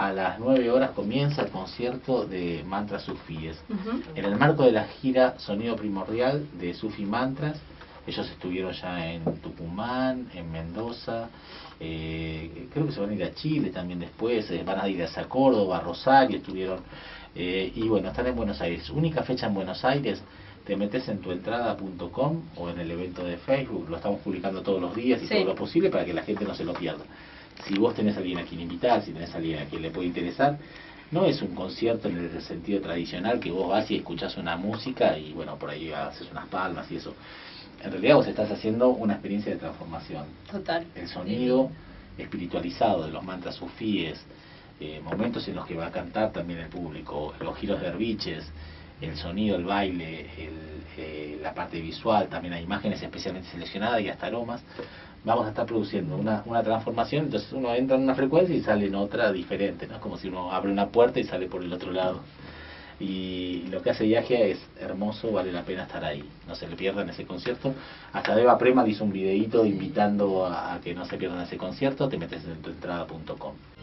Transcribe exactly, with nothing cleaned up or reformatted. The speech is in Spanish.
a las nueve horas comienza el concierto de Mantras Sufíes. Uh-huh. En el marco de la gira Sonido Primordial de Sufi Mantras, ellos estuvieron ya en Tucumán, en Mendoza, eh, creo que se van a ir a Chile también después, eh, van a ir a Córdoba, Rosario, estuvieron, eh, y bueno, están en Buenos Aires. Única fecha en Buenos Aires, te metes en tuentrada punto com o en el evento de Facebook, lo estamos publicando todos los días y sí. todo lo posible para que la gente no se lo pierda. Si vos tenés a alguien a quien invitar, si tenés a alguien a quien le puede interesar, no es un concierto en el sentido tradicional que vos vas y escuchás una música y bueno, por ahí haces unas palmas y eso. En realidad vos estás haciendo una experiencia de transformación. Total. El sonido espiritualizado de los mantras sufíes, eh, momentos en los que va a cantar también el público, los giros derviches, el sonido, el baile, el, eh, la parte visual, también hay imágenes especialmente seleccionadas y hasta aromas. Vamos a estar produciendo una, una transformación, entonces uno entra en una frecuencia y sale en otra diferente, ¿no? Es como si uno abre una puerta y sale por el otro lado. Y lo que hace Viaje es hermoso, vale la pena estar ahí, no se le pierdan ese concierto. Hasta Eva Prema hizo un videíto invitando a, a que no se pierdan ese concierto, te metes en tuentrada punto com.